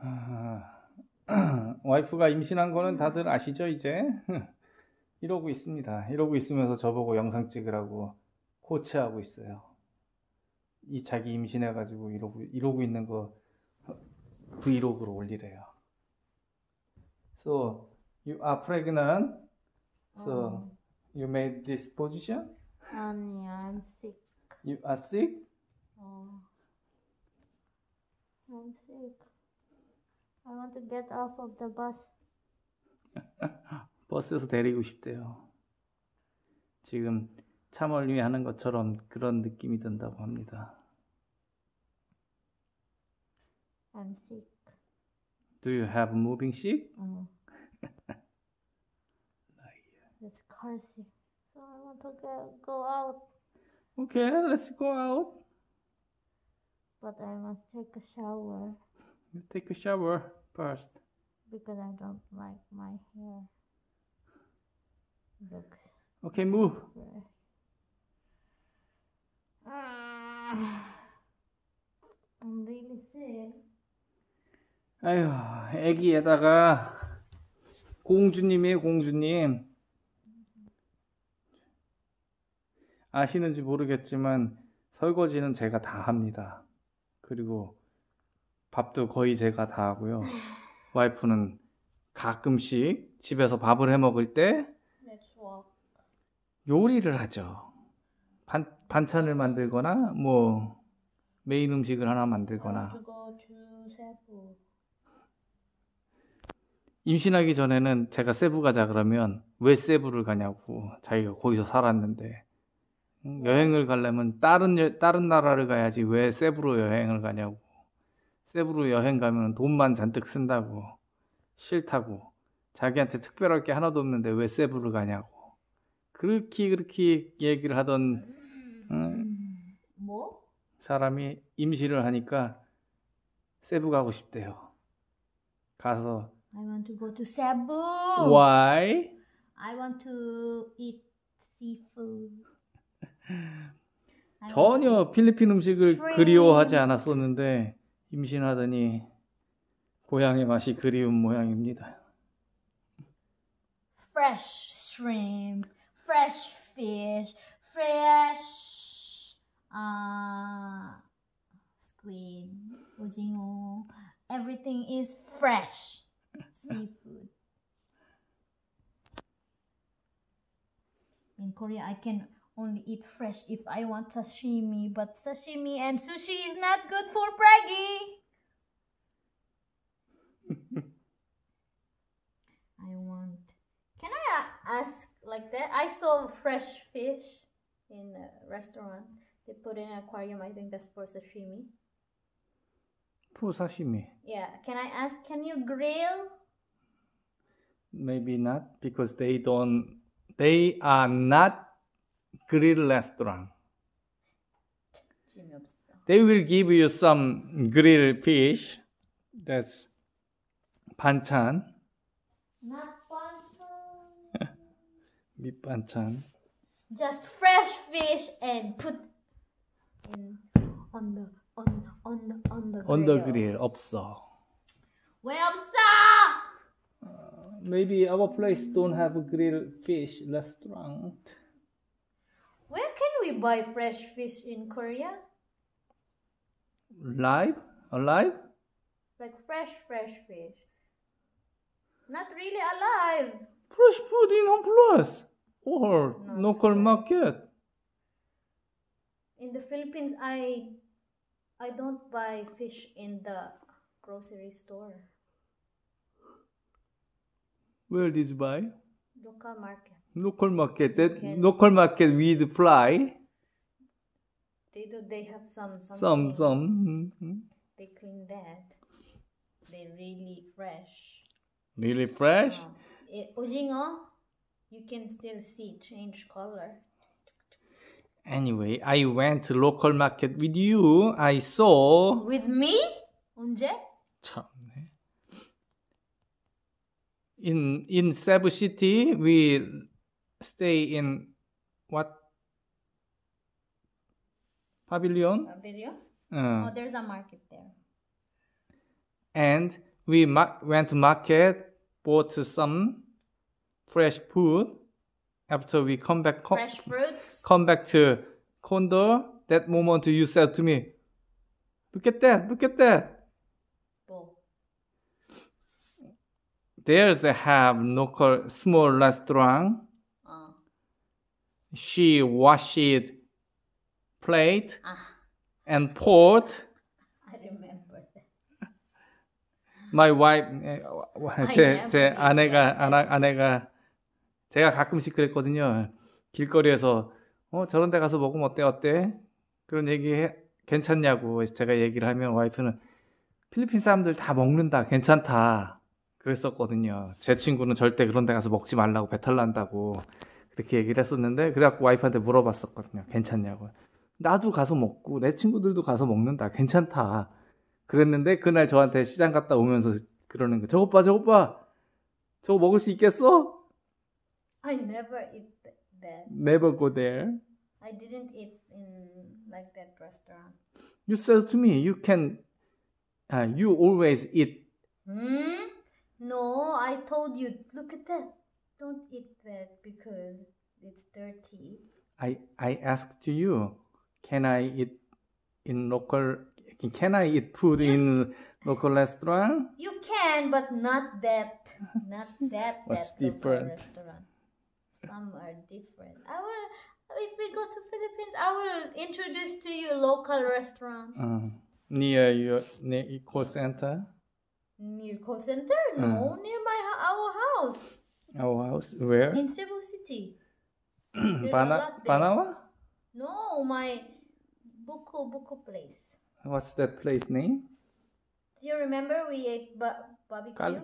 와이프가 임신한 거는 다들 아시죠, 이제? 이러고 있습니다. 이러고 있으면서 저보고 영상 찍으라고 코치하고 있어요. 이 자기 임신해가지고 이러고 있는 거 브이로그로 올리래요. So, you are pregnant? So, you made this position? 아니, I'm sick. You are sick? I'm sick. I want to get off of the bus. 버스에서 데리고 싶대요. 지금 참얼위 하는 것처럼 그런 느낌이 든다고 합니다. I'm sick. Do you have moving sick? It's car sick. So I want to go out. Okay, let's go out. But I must take a shower. You take a shower first. Because I don't like my hair. Looks Okay, move. fresh. I'm really sick. 아휴, 애기에다가 공주님이에요, 공주님. 아시는지 모르겠지만 설거지는 제가 다 합니다. 그리고 밥도 거의 제가 다 하고요. 와이프는 가끔씩 집에서 밥을 해 먹을 때 요리를 하죠. 반찬을 만들거나 뭐 메인 음식을 하나 만들거나. 임신하기 전에는 제가 세부 가자 그러면 왜 세부를 가냐고, 자기가 거기서 살았는데 여행을 가려면 다른 나라를 가야지 왜 세부로 여행을 가냐고, 세부로 여행 가면 돈만 잔뜩 쓴다고, 싫다고, 자기한테 특별할 게 하나도 없는데 왜 세부를 가냐고 그렇게 얘기를 하던 뭐? 사람이 임신을 하니까 세부 가고 싶대요. 가서 I want to go to Cebu. Why? I want to eat seafood. 전혀 필리핀 음식을 shrimp. 그리워하지 않았었는데 임신하더니 고향의 맛이 그리운 모양입니다. Fresh shrimp, fresh fish, fresh squid, 오징어. Everything is fresh seafood. In Korea, I can only eat fresh if I want sashimi, but sashimi and sushi is not good for Praggy. Can I ask like that? I saw fresh fish in a restaurant. They put in an aquarium. I think that's for sashimi. For sashimi? Yeah. Can I ask, can you grill? Maybe not, because they are not grill restaurant. They will give you some grilled fish. That's 반찬. Not bantan. 밑반찬. Just fresh fish and put in on the grill 없어. 왜 없어? Maybe our place don't have a grilled fish restaurant. Where can we buy fresh fish in Korea? Alive? Like fresh fish. Not really alive. Fresh food in Home Plus or local market. In the Philippines, I don't buy fish in the grocery store. Where did you buy? Local market. Local market. Local market with fly. They have some. They clean that. They're really fresh. Really fresh? 오징어, you can still see change color. Anyway, I went to local market with you. I saw. With me? 언제? 참네. In Cebu City, we stay in what? Pavilion? Pavilion? Oh, there's a market there. And we went to market, bought some fresh food. After we come back Fresh fruits. to condo, that moment you said to me, look at that. Oh. There's a local small restaurant. She washed plate and pot. I remember that. My wife, 제 remember 아내가 제가 가끔씩 그랬거든요. 길거리에서 저런 데 가서 먹으면 어때? 그런 얘기 괜찮냐고 제가 얘기를 하면 와이프는 필리핀 사람들 다 먹는다, 괜찮다 그랬었거든요. 제 친구는 절대 그런 데 가서 먹지 말라고 배탈 난다고 그렇게 얘기를 했었는데 그래갖고 와이프한테 물어봤었거든요. 괜찮냐고. 나도 가서 먹고 내 친구들도 가서 먹는다, 괜찮다 그랬는데 그날 저한테 시장 갔다 오면서 그러는 거. 저것 봐. 저거 먹을 수 있겠어? I never eat that. Never go there. I didn't eat in like that restaurant. You said to me, you always eat. No, I told you, look at that. Don't eat that because it's dirty. I asked you, can I eat food in local restaurant? You can, but not that. What's that local different? restaurant. Some are different. If we go to Philippines, I will introduce to you local restaurant. Near your call center? Near call center? No, near our house. Our house? Where? In Cebu City. There's a lot there. Banawa? No, my buko place. What's that place name? Do you remember we ate barbecue?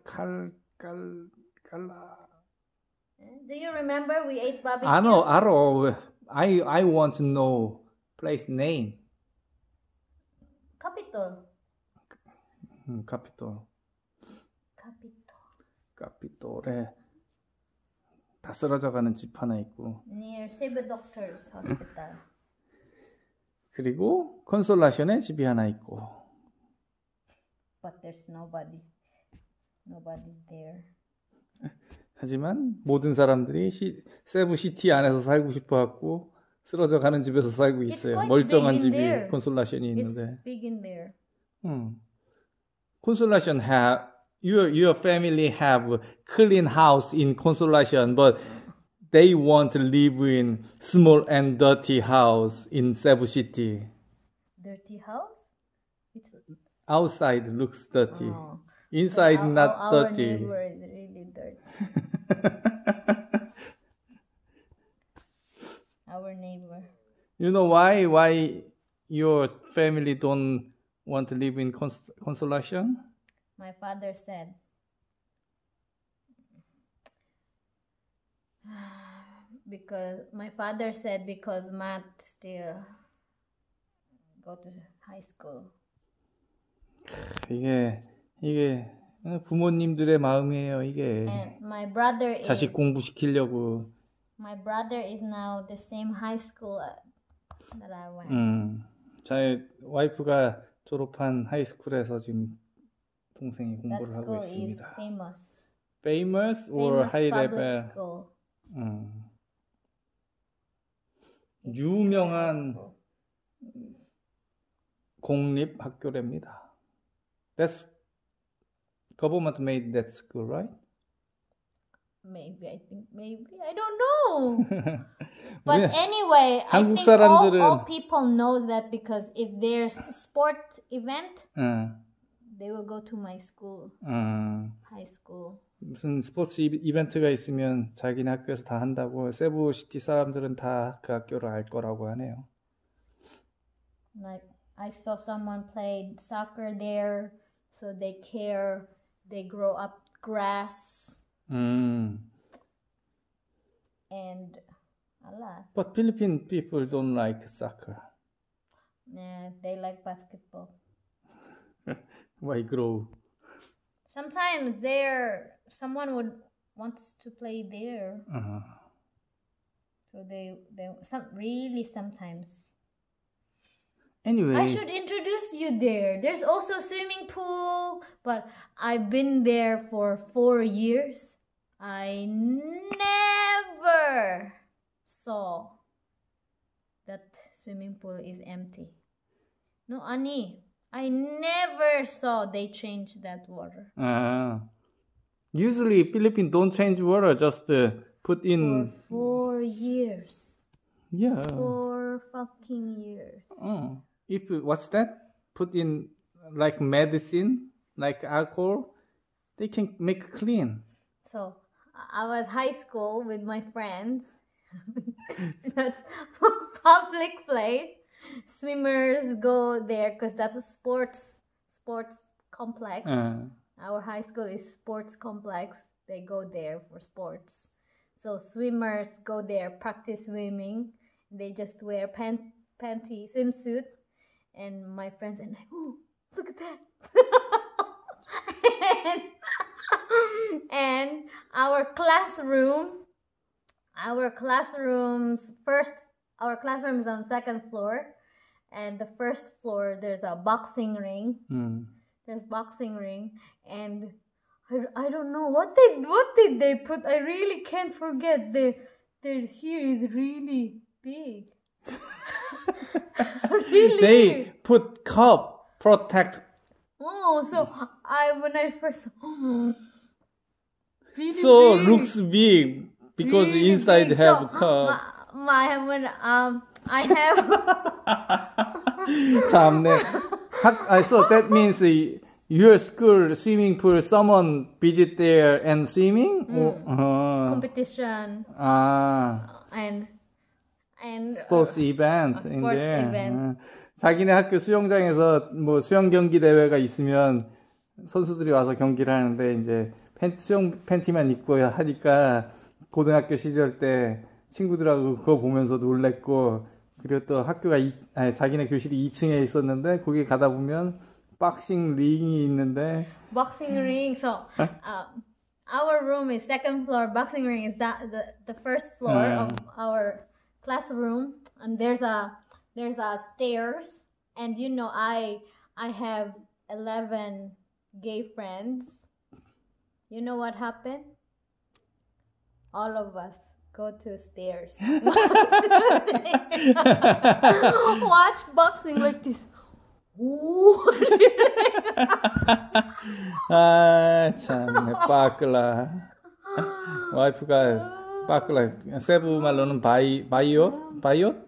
Do you remember we ate barbecue? 알어. I want to know place name. Capitol. 카피톨에 다 쓰러져가는 집 하나 있고. Near Cebu Doctors Hospital. 그리고 콘솔라션에 집이 하나 있고. But there's nobody there. 하지만 모든 사람들이 세부시티 안에서 살고 싶어갖고 쓰러져가는 집에서 살고 있어요. 멀쩡한 집이 there. 콘솔라션이 있는데. It's big in there. 콘솔라션 your family have clean house in Consolation, but they want to live in small and dirty house in Cebu City. Dirty house? Outside looks dirty. Inside not our dirty. Our neighbor is really dirty. Our neighbor. You know why your family don't want to live in Consolation? My father said, because Matt still go to high school. 이게 부모님들의 마음이에요, 이게. And my brother 자식 공부시키려고. My brother is now the same high school that I went. 저희 와이프가 졸업한 하이스쿨에서 지금 동생이 공부를 하고 있습니다. That school is famous. Famous or high level? School. 유명한 공립 학교랍니다. That's government made that school, right? Maybe I don't know. But anyway, I think all people know that because if there's sport event, they will go to my school, high school. 무슨 스포츠 이벤트가 있으면 자기네 학교에서 다 한다고 세부시티 사람들은 다 그 학교를 알 거라고 하네요. Like I saw someone played soccer there, so they care. They grow up grass. And a lot. But Philippine people don't like soccer. Yeah, they like basketball. Why grow? Sometimes someone would wants to play there. So they sometimes. Anyway, I should introduce you there. There's also swimming pool, But I've been there for 4 years. I never saw that swimming pool is empty. No, Ani, I never saw they change that water. Usually Philippines don't change water, just put in. For 4 years. Yeah. 4 fucking years. If what's that? Put in like medicine, like alcohol, they can make clean. So I was high school with my friends. That's public place. Swimmers go there because that's a sports complex. Our high school is sports complex. They go there for sports. So swimmers go there, practice swimming. They just wear panty swimsuit. And my friends and I, oh, look at that. and our classroom is on 2nd floor, and the 1st floor there's a boxing ring. There's boxing ring, and I don't know what did they put. I really can't forget. Their here is really big. Really? They put cup protect. Oh, so when I first really so big. Looks big because really inside big. Have so, cup. I have. So that means your school swimming pool. Someone visit there and swimming. Competition. And sports event in sports there. event. 자기네 학교 수영장에서 뭐 수영 경기 대회가 있으면 선수들이 와서 경기를 하는데 이제 수영 팬티만 입고 하니까 고등학교 시절 때 친구들하고 그거 보면서 놀랬고, 그리고 또 학교가 자기네 교실이 2층에 있었는데 거기 가다 보면 박싱 링이 있는데. Boxing ring. So our room is 2nd floor. Boxing ring is the 1st floor of our classroom, and there's a stairs, and you know I have 11 gay friends. You know what happened? All of us go to stairs. Watch boxing like this. 아, 참네, 빠클라. 와이프가 빠클라. 세부 말로는 바이옷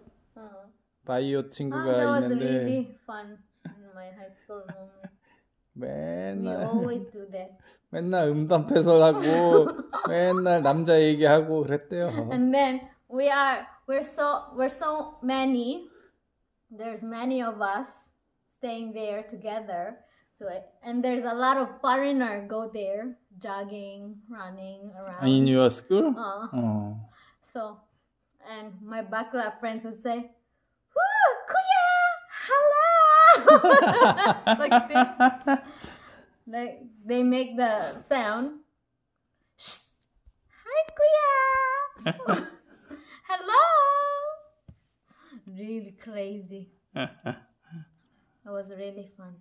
친구가 that was 있는데. really fun in my high school moment. We always do that. 맨날 음담패설하고 맨날 남자 얘기하고 그랬대요. And then we're so many. There's many of us staying there together. So and there's a lot of foreigner go there jogging, running around. In your school? So and my bachelor friends would say, "Woo, Kuya, hello!" Like this. Like they make the sound. Shh. Hi, Kuya. Hello. Really crazy. It was really fun.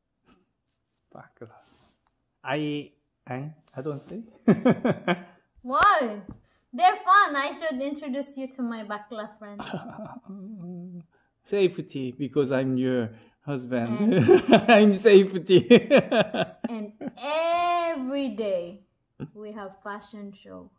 I don't say. Why? They're fun. I should introduce you to my bachelor friends. Safety, because I'm your husband. I'm safety. And every day we have fashion show.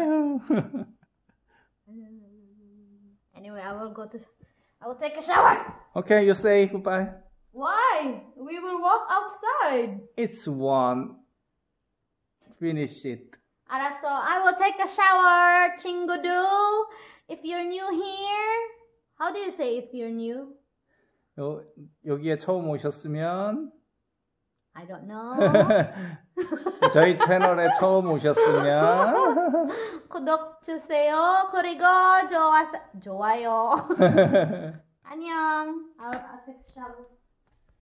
Anyway, I will take a shower. Okay, you say goodbye. Why? We will walk outside. It's 1. Finish it. 알았어. I will take a shower, 친구들. If you're new here, how do you say if you're new? 여기에 처음 오셨으면 I don't know. 저희 채널에 처음 오셨으면 구독 주세요. 그리고 좋아요. 안녕. I'll take a shower.